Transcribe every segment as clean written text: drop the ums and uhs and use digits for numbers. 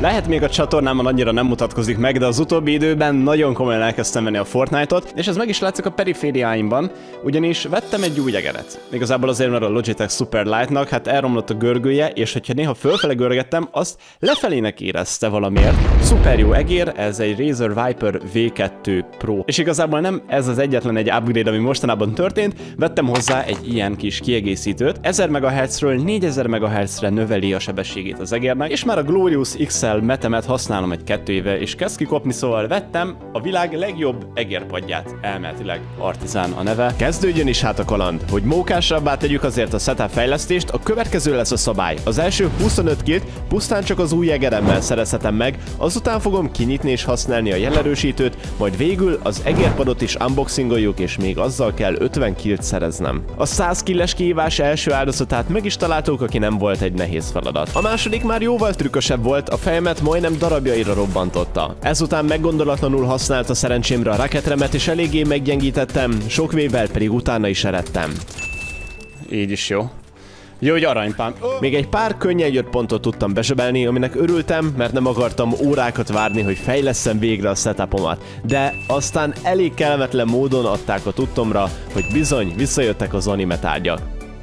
Lehet még a csatornámon annyira nem mutatkozik meg, de az utóbbi időben nagyon komolyan elkezdtem venni a Fortnite-ot, és ez meg is látszik a perifériáimban, ugyanis vettem egy új egeret. Igazából azért, mert a Logitech Superlight-nak hát elromlott a görgője, és hogyha néha fölfele görgettem, azt lefelének érezte valamiért. Szuper jó egér, ez egy Razer Viper V2 Pro. És igazából nem ez az egyetlen egy upgrade, ami mostanában történt, vettem hozzá egy ilyen kis kiegészítőt. 1000 MHz-ről 4000 MHz-re növeli a sebességét az egérnek, és már a Glorious XL metemet használom egy 2 éve, és kezd kikopni, szóval vettem a világ legjobb egérpadját, elméletileg Artisan a neve. Kezdődjön is hát a kaland, hogy mókásabbá tegyük azért a setup fejlesztést, a következő lesz a szabály. Az első 25 killt pusztán csak az új egeremmel szerezhetem meg, azután fogom kinyitni és használni a jelerősítőt, majd végül az egérpadot is unboxingoljuk, és még azzal kell 50 killt szereznem. A 100 killes kihívás első áldozatát meg is találtuk, aki nem volt egy nehéz feladat. A második már jóval trükkösebb volt, a fejemet majdnem darabjaira robbantotta. Ezután meggondolatlanul használta szerencsémre a raketremet, és eléggé meggyengítettem, sok vével pedig utána is eredtem. Így is jó. Jó, hogy aranypám. Még egy pár könnyen jött pontot tudtam bezsebelni, aminek örültem, mert nem akartam órákat várni, hogy fejlesszem végre a setupomat. De aztán elég kellemetlen módon adták a tudtomra, hogy bizony visszajöttek az anime tárgyak.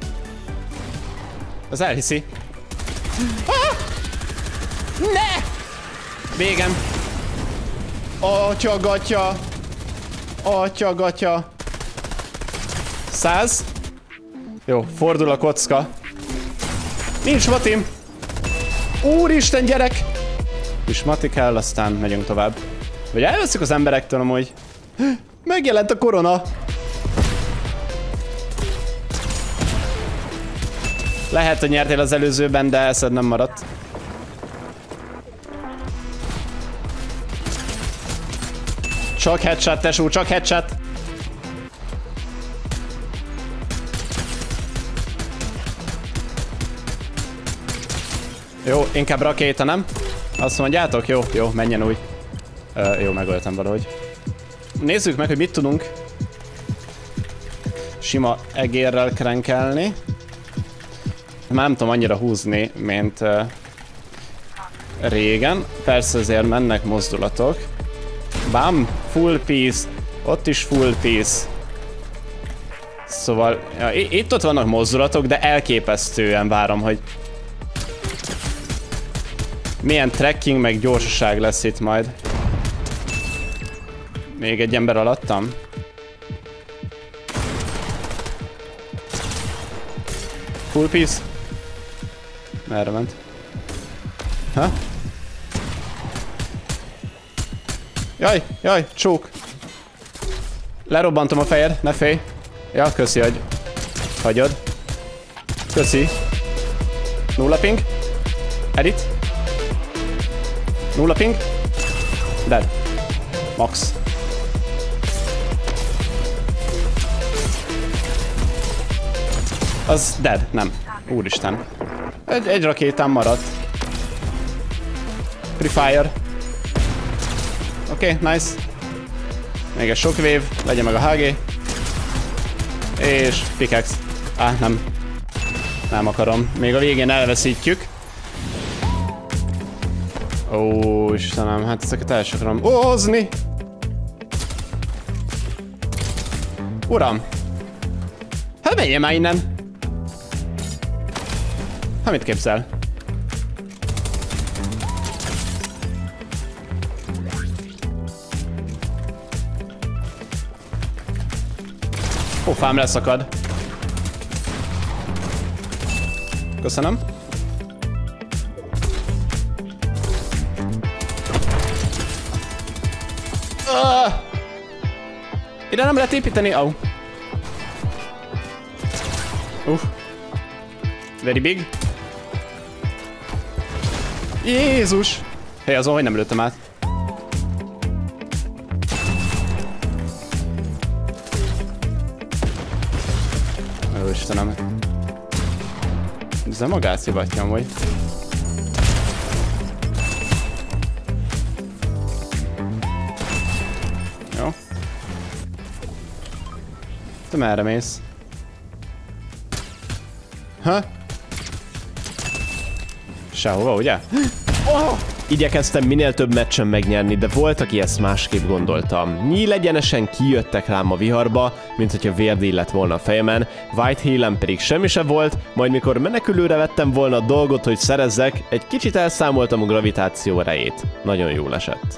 Az elhiszi. Ah! Ne! Végem. Atyagatya. Atyagatya. 100. Jó, fordul a kocka. Nincs matim. Úristen, gyerek! És mati kell, aztán megyünk tovább. Vagy elveszük az emberektől amúgy. Megjelent a korona. Lehet, hogy nyertél az előzőben, de eszed nem maradt. Csak headshot, tesó, csak headshot. Jó, inkább rakéta, nem? Azt mondjátok? Jó, jó, menjen úgy. Jó, megöltem valahogy. Nézzük meg, hogy mit tudunk sima egérrel krenkelni. Már nem tudom annyira húzni, mint régen. Persze azért mennek mozdulatok. Bam, full piece. Ott is full piece. Szóval, ja, itt-ott vannak mozdulatok, de elképesztően várom, hogy milyen trekking meg gyorsaság lesz itt majd. Még egy ember alattam. Full piece. Merre ment? Ha? Jaj, jaj, csók. Lerobbantom a fejed, ne félj. Ja, köszi, hogy hagyod. Köszi. Nulla ping. Edit. Nulla ping. Dead. Max. Az dead, nem. Úristen. Egy rakétám maradt. Prefire. Oké, nice. Még egy sok wave, legyen meg a HG. És pickaxe. Nem. Nem akarom. Még a végén elveszítjük. Ó, Istenem, hát ezeket el sem akarom hozni. Uram! Hát menjél már innen! Hát mit képzel? Pofám leszakad. Köszönöm. Ide nem lehet építeni? Oh. Very big. Jézus! Hely, azon, hogy nem lőttem át. Ó, Istenem. Ez magát szivatja amúgy. Jó. Te merre mész? Ha? Sehova, ugye? Oh! Igyekeztem minél több meccsen megnyerni, de volt, aki ezt másképp gondoltam. Nyíl egyenesen kijöttek rám a viharba, mint hogyha vérdi lett volna a fejemen, White Hill-en pedig semmi se volt, majd mikor menekülőre vettem volna a dolgot, hogy szerezzek, egy kicsit elszámoltam a gravitáció erejét. Nagyon jól esett.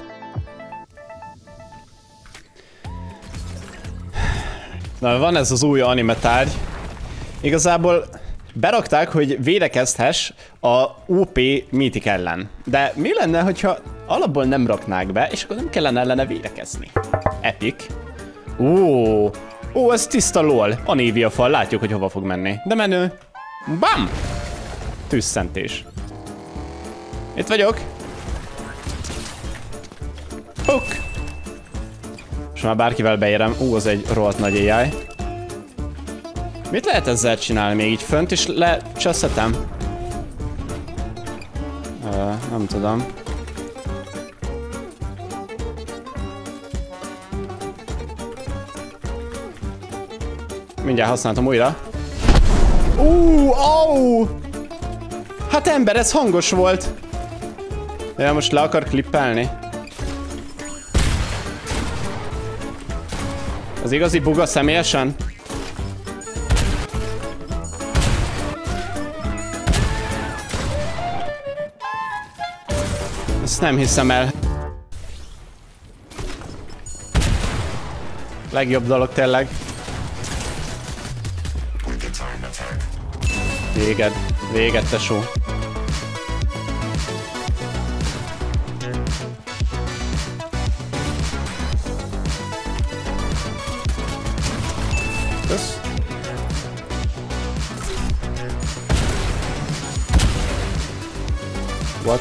Na, van ez az új anime tárgy. Igazából berakták, hogy védekezhess a OP Mythic ellen. De mi lenne, hogyha alapból nem raknák be, és akkor nem kellene ellene védekezni? Epic. Ó, ez tiszta LOL. A Navia fal, látjuk, hogy hova fog menni. De menő. Bam! Tűzszentés. Itt vagyok. Puk! És már bárkivel beérem. Az egy rohadt nagy AI. Mit lehet ezzel csinálni? Még így fönt is lecseszhetem? Nem tudom. Mindjárt használtam újra. Hát ember, ez hangos volt. Ja, most le akar klippelni. Az igazi buga személyesen? Ezt nem hiszem el. Legjobb dolog tényleg. Véged, tesó. Kösz. What?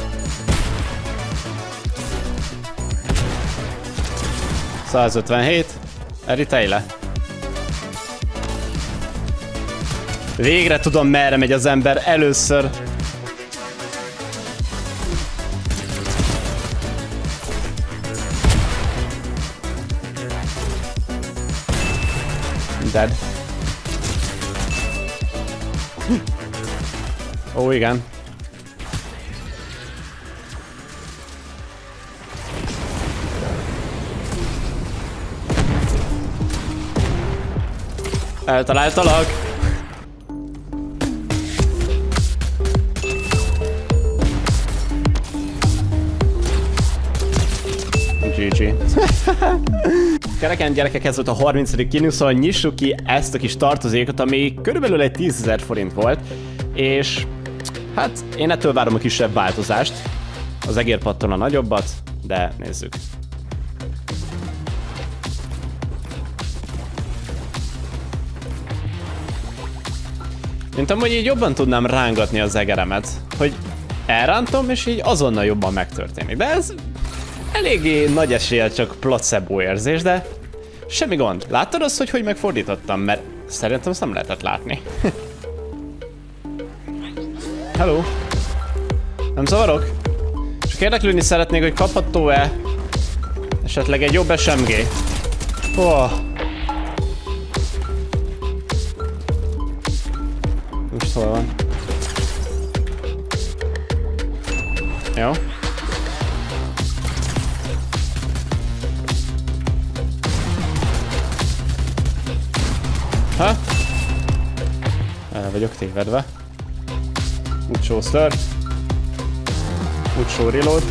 $157. Erítelj le. Végre tudom, merre megy az ember először. Dead. Ó, igen. Eltaláltalak. GG. Kereken gyerekek, ez volt a 30. kill, szóval nyissuk ki ezt a kis tartozékot, ami körülbelül egy 10 000 forint volt, és hát én ettől várom a kisebb változást. Az egérpatton a nagyobbat, de nézzük. Mint amúgy így jobban tudnám rángatni az egeremet, hogy elrántom, és így azonnal jobban megtörténik. De ez eléggé nagy eséllyel csak placebo érzés, de semmi gond. Láttad azt, hogy megfordítottam? Mert szerintem azt nem lehetett látni. Hello. Nem zavarok? Csak érdeklődni szeretnék, hogy kapható-e esetleg egy jobb SMG. Most hol van? Jó. Ha? El vagyok tévedve. Utcsó slur. Utcsó reload.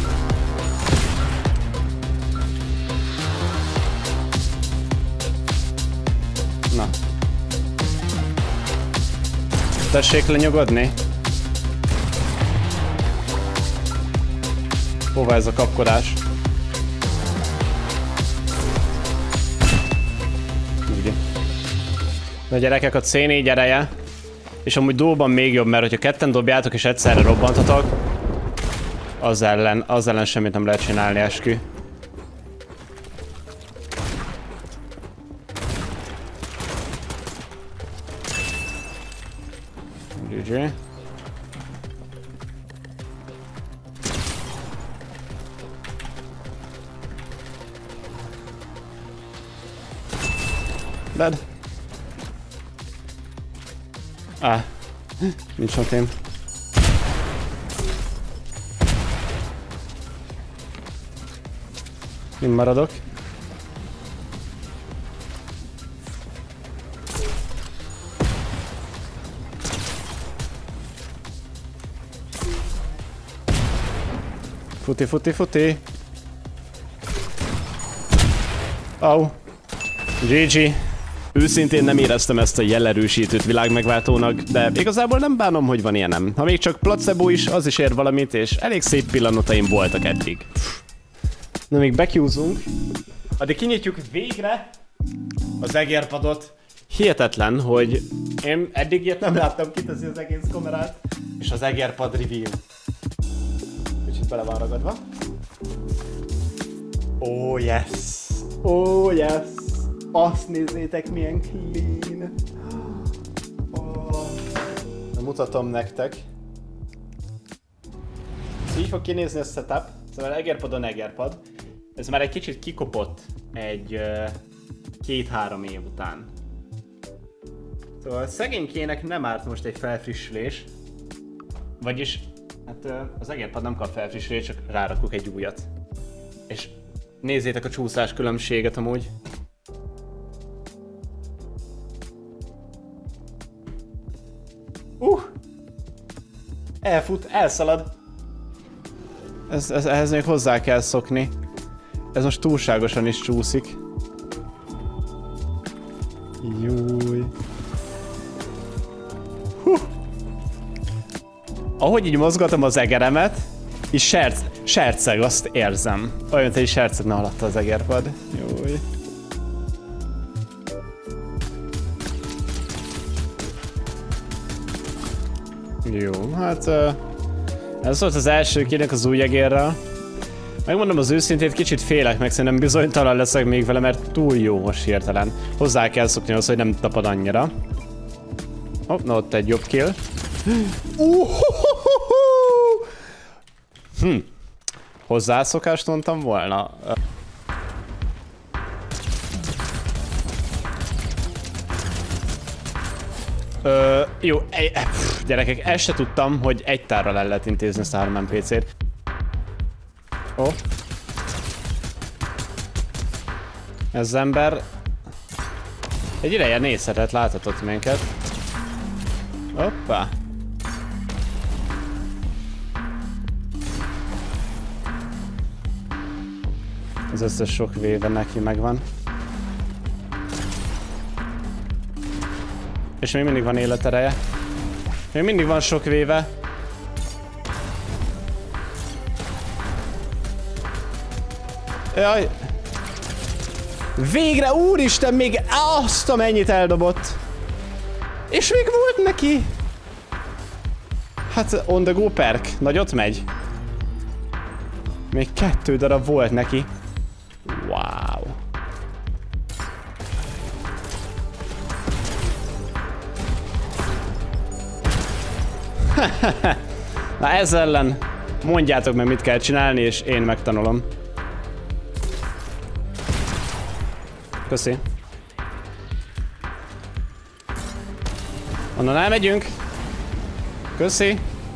Na. Tessék lenyugodni. Hova ez a kapkodás? Úgy. Na gyerekek, a C4 ereje. És amúgy duóban még jobb, mert hogyha ketten dobjátok és egyszerre robbantatok, az ellen semmit nem lehet csinálni, eskü. GG. Dead. Nincs a tém. Mind maradok. Futi, futi, futi. Au. GG. Őszintén nem éreztem ezt a jelerősítőt világmegváltónak, de igazából nem bánom, hogy van ilyenem. Ha még csak placebo is, az is ér valamit, és elég szép pillanataim voltak eddig. Na még bekiúzunk. Addig kinyitjuk végre az egérpadot. Hihetetlen, hogy én eddig ilyet nem láttam, kiteszi az egész kamerát. És az egérpad reveal. Kicsit bele van ragadva. Oh yes! Oh yes! Azt nézzétek, milyen clean! Oh. Mutatom nektek. Így fog kinézni a setup. Szóval egérpadon egérpad. Ez már egy kicsit kikopott egy 2-3 év után. Szóval szegénykének nem árt most egy felfrissülés. Vagyis, hát az egérpad nem kap felfrissülést, csak rárakok egy újat. És nézzétek a csúszás különbséget amúgy. Elfut, elszalad. Ehhez még hozzá kell szokni. Ez most túlságosan is csúszik. Júj. Ahogy így mozgatom az egeremet, és serceg, azt érzem. Olyan, mint egy sercegne alatta az egérpad. Júj. Jó, hát ez volt az első kinek az új egérrel. Megmondom az őszintét, kicsit félek, meg szerintem bizonytalan leszek még vele, mert túl jó most hirtelen. Hozzá kell szokni az, hogy nem tapad annyira. Hopp, na ott egy jobb kill. Hozzászokást mondtam volna. Jó, gyerekek, ezt se tudtam, hogy egy tárral el lehet intézni ezt a 3 NPC-t. Ó. Ez az ember egy ideje nézhetett, láthatott minket. Hoppá. Az összes sok véve neki megvan. És még mindig van életereje. Még mindig van sok véve. Jaj. Végre, úristen, még azt a mennyit eldobott. És még volt neki. Hát on the go perk. Nagyot megy. Még 2 darab volt neki. Wow. Na ez ellen mondjátok meg, mit kell csinálni, és én megtanulom. Köszi. Onnan elmegyünk. Köszi.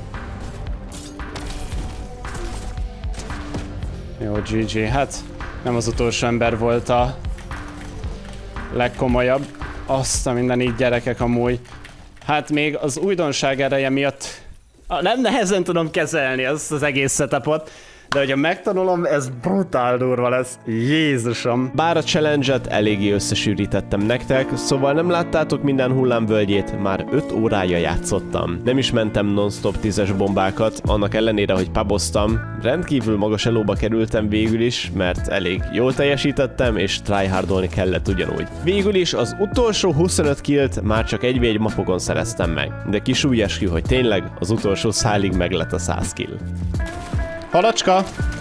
Jó, GG. Hát nem az utolsó ember volt a legkomolyabb. Azt a minden így gyerekek amúgy. Hát még az újdonság ereje miatt nem nehezen tudom kezelni azt az egész setupot, de hogyha megtanulom, ez brutál durva lesz. Jézusom! Bár a challenge-et eléggé összesűrítettem nektek, szóval nem láttátok minden hullámvölgyét, már 5 órája játszottam. Nem is mentem non-stop 10-es bombákat, annak ellenére, hogy puboztam. Rendkívül magas elóba kerültem végül is, mert elég jól teljesítettem, és tryhardolni kellett ugyanúgy. Végül is az utolsó 25 killt már csak 1v1 mapokon szereztem meg, de kisúly eskü, hogy tényleg az utolsó szálig meg lett a 100 kill. Halacska!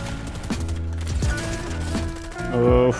Uff.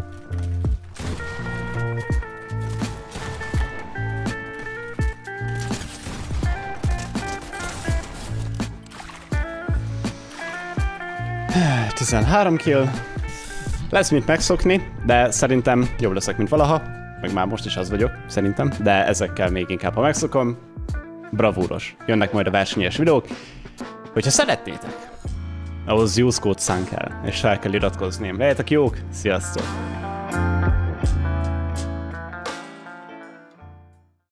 ...13 kill. Lesz mit megszokni, de szerintem jobb leszek, mint valaha. Meg már most is az vagyok, szerintem. De ezekkel még inkább, ha megszokom, bravúros. Jönnek majd a versenyes videók. Hogyha szeretnétek, ahhoz use code szán kell, és fel kell iratkozni. Legyetek jók, sziasztok!